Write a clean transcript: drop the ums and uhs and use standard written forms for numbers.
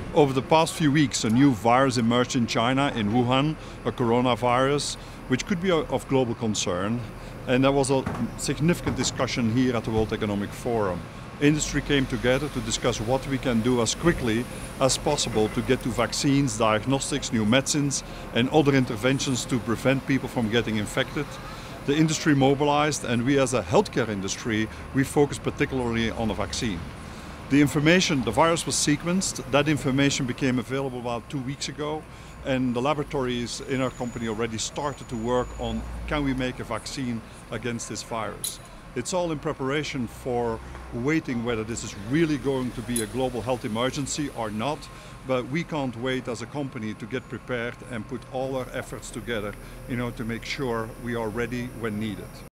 Over the past few weeks, a new virus emerged in China, in Wuhan, a coronavirus, which could be of global concern. And there was a significant discussion here at the World Economic Forum. Industry came together to discuss what we can do as quickly as possible to get to vaccines, diagnostics, new medicines, and other interventions to prevent people from getting infected. The industry mobilized, and we as a healthcare industry, we focused particularly on a vaccine. The virus was sequenced. That information became available about 2 weeks ago, and the laboratories in our company already started to work on, can we make a vaccine against this virus? It's all in preparation for waiting whether this is really going to be a global health emergency or not, but we can't wait as a company to get prepared and put all our efforts together, to make sure we are ready when needed.